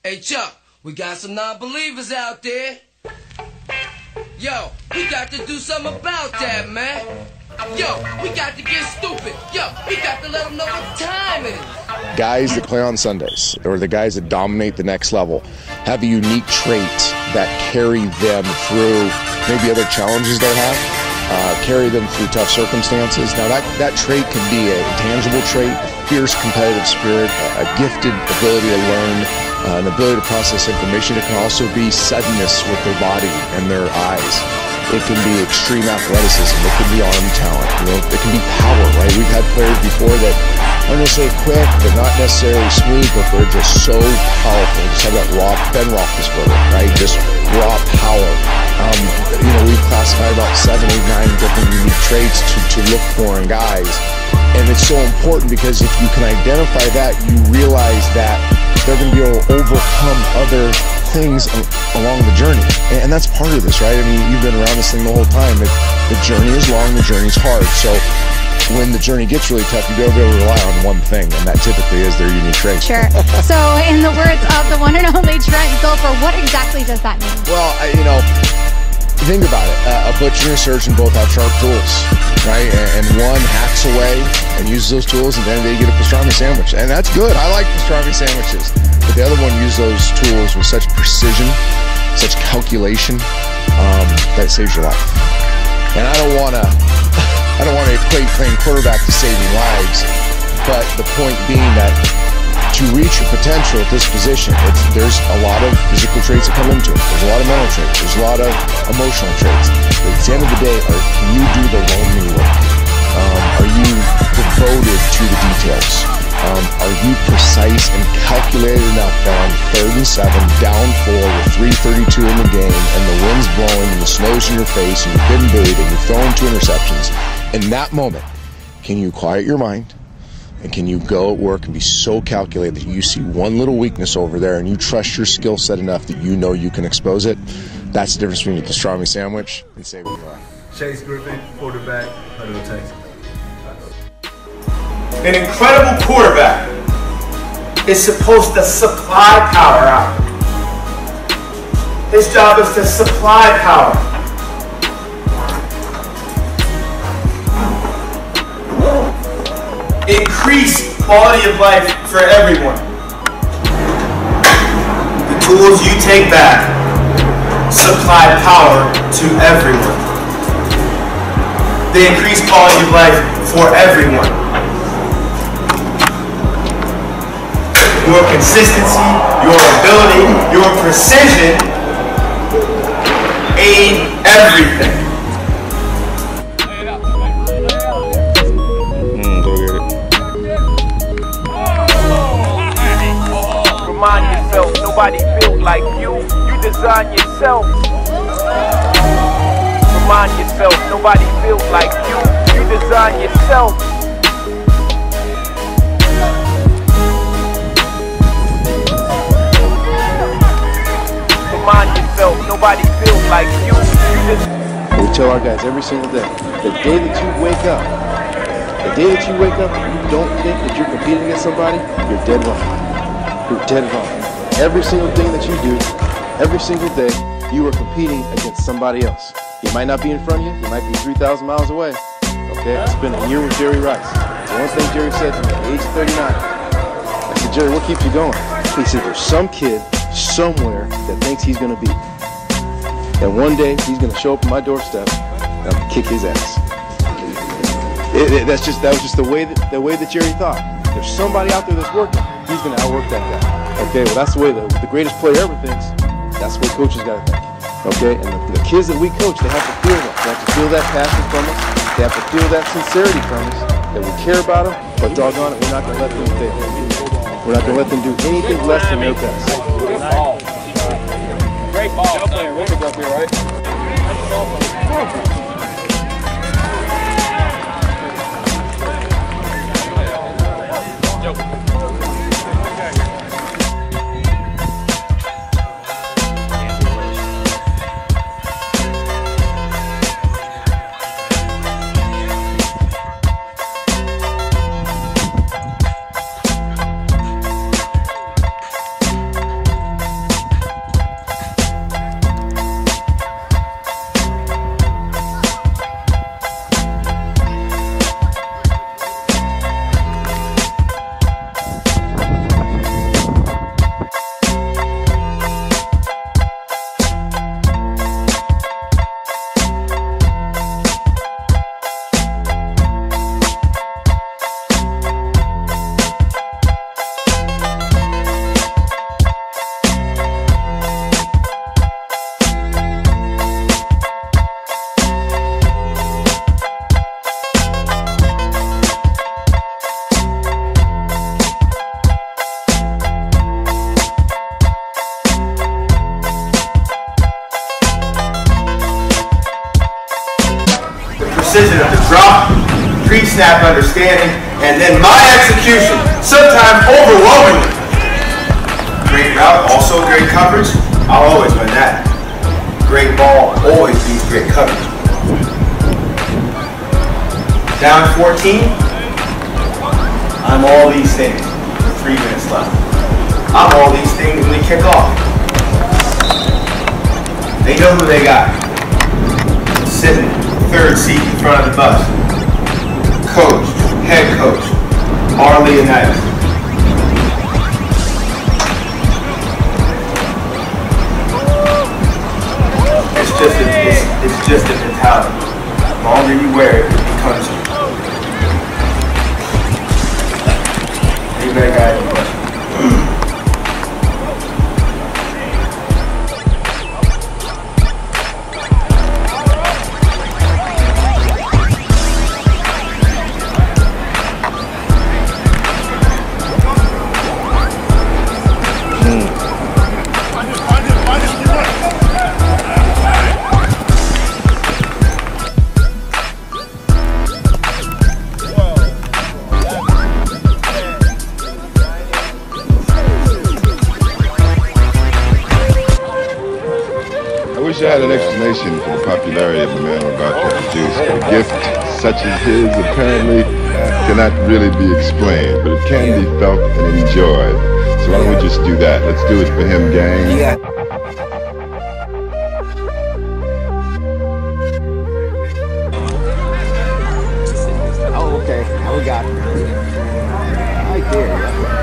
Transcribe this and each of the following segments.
Hey Chuck, we got some non-believers out there. Yo, we got to do something about that, man. Yo, we got to get stupid. Yo, we got to let them know what time it is. Guys that play on Sundays, or the guys that dominate the next level, have a unique trait that carry them through maybe other challenges they have, carry them through tough circumstances. Now that trait can be a tangible trait, a fierce competitive spirit, a gifted ability to learn, an ability to process information. It can also be suddenness with their body and their eyes. It can be extreme athleticism. It can be arm talent. You know, it can be power, right? We've had players before that aren't necessarily quick, they're not necessarily smooth, but they're just so powerful. Just have that raw Ben Roethlisberger, right? Just raw power. You know, we've classified about 7, 8, 9 different unique traits to look for in guys. And it's so important because if you can identify that, you realize that they're going to be able to overcome other things along the journey. And that's part of this, right? I mean, you've been around this thing the whole time. The journey is long, the journey's hard. So when the journey gets really tough, you gotta be able to rely on one thing, and that typically is their unique trait. Sure. So in the words of the one and only Trent Gopher, what exactly does that mean? Well, you know, think about it. A butcher and a surgeon both have sharp tools, right? And one hacks away and uses those tools, and then they get a pastrami sandwich. And that's good. I like pastrami sandwiches. But the other one uses those tools with such precision, such calculation, that it saves your life. And I don't want to equate playing quarterback to saving lives, but the point being that to reach your potential at this position, there's a lot of physical traits that come into it. There's a lot of mental traits. There's a lot of emotional traits. But at the end of the day, can you do the lonely work? Are you devoted to the details? Are you precise and calculated enough that on 3rd and 7, down 4 with 3:32 in the game, and the wind's blowing and the snow's in your face, and you've been booed and you've thrown 2 interceptions? In that moment, can you quiet your mind? And can you go at work and be so calculated that you see one little weakness over there and you trust your skill set enough that you know you can expose it? That's the difference between a pastrami sandwich and saving your life. Chase Griffin, quarterback, Hutto Texas. An incredible quarterback is supposed to supply power out. His job is to supply power. Increase quality of life for everyone. The tools you take back supply power to everyone. They increase quality of life for everyone. Your consistency, your ability, your precision aid everything. Remind yourself, nobody built like you. You design yourself. Remind yourself, nobody built like you. You design yourself. Remind yourself, nobody built like you. We tell our guys every single day, the day that you wake up, and you don't think that you're competing against somebody, you're dead wrong. You're dead wrong. Every single thing that you do, every single day, you are competing against somebody else. He might not be in front of you, he might be 3,000 miles away. Okay, I spent a year with Jerry Rice. The one thing Jerry said to me at age 39, I said, Jerry, what keeps you going? He said, there's some kid somewhere that thinks he's going to beat. And one day, he's going to show up at my doorstep, and I'm going to kick his ass. That was just the way that Jerry thought. There's somebody out there that's working, he's going to outwork that guy. Okay, well that's the way the greatest player ever thinks. That's the way coaches got to think. Okay, and the kids that we coach, they have to feel that. They have to feel that passion from us. They have to feel that sincerity from us, that we care about them, but doggone it, we're not going to let them fail. We're not going to let them do anything less than their best. Great ball player, really up here, right? drop, pre-snap understanding, and then my execution, sometimes overwhelmingly. Great route, also great coverage. I'll always win that. Great ball always beats great coverage. Down 14, I'm all these things with 3 minutes left. I'm all these things when we kick off. They know who they got. Sitting third seat in front of the bus. Coach, head coach, our Leonidas. It's just a mentality. The longer you wear it, it becomes you. Anybody got any questions? I had an explanation for the popularity of a man about to produce. A gift such as his apparently cannot really be explained, but it can be felt and enjoyed. So why don't we just do that? Let's do it for him, gang. Yeah. Oh, okay. Now we got it. Right there.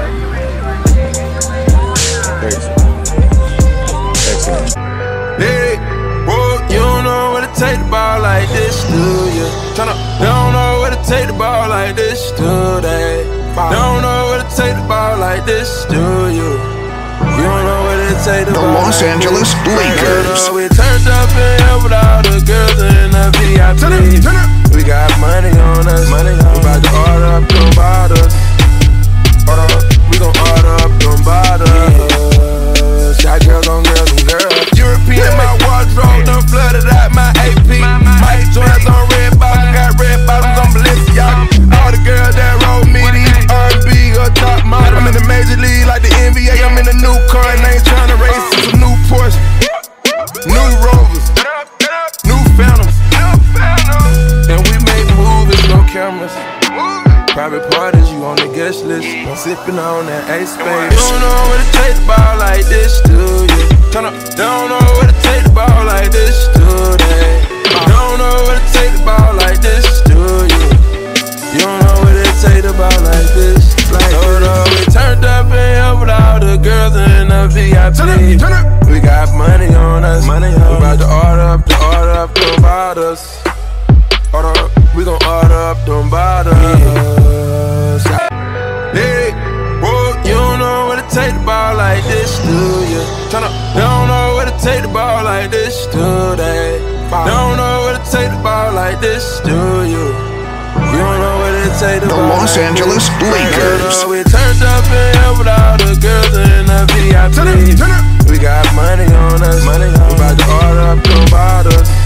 Excellent. Hey, whoa, you don't know what to take the ball like this, do you? You don't know what to take the ball like this, do they? Don't know what to take the ball like this, do you? You don't know what to take the ball The Los Angeles Lakers. We turned up in here with all the girls in the VIP. We got money on us. We about to order up them bottles. Hold on, we gon' order up them bottles. Shot girls on girls and girls. European in my wardrobe, done flooded out my AP. Mike Jones on red bottoms, got red bottoms on Balenciaga. All the girls that roll me, these R&B or top model. I'm in the major league like the NBA, I'm in a new car and I ain't tryna race some new Porsche. New Rovers, new Phantoms. And we make movies, no cameras. Private parties, you on the guest list. I'm sipping on that Ace Spade. You don't know what to take the ball like this, do you? Don't know what to take the ball like this, do they? Don't know what to take the ball like this, do you? You don't know what to take the ball like this, hold on, we turned up in here with all the girls in the VIP. We got money on us. We about to order up them bottles. Hold on, we gon' order up them bottles. Hey, whoa, you don't know what to take the ball like this, do you? Don't know what to take the ball like this, do they? Don't know what to take the ball like this, do you? You don't know what to take the ball Los Angeles Lakers. We turned up in here with all the girls in the VIP. We got money on us. We about to order up them bottles.